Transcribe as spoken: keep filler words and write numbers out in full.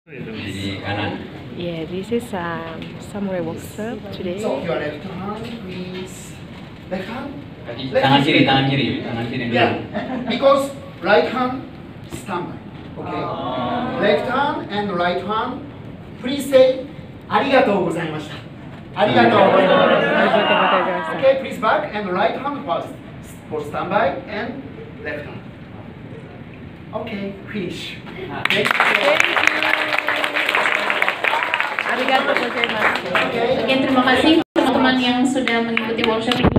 Di kanan. Yeah, this is um, samurai workshop today. So your left hand, please. Left hand. Kaki, tangan kiri, tangan kiri, tangan kiri dulu. Yeah, because right hand stand by. Okay. Left hand and right hand. Please say ありがとうございました。ありがとうございました。Okay, please back and right hand first for standby and left hand. Okay, finish. Thank you. Arigatou gozaimasu. Okay. Sekian terima kasih teman-teman yang sudah mengikuti workshop ini.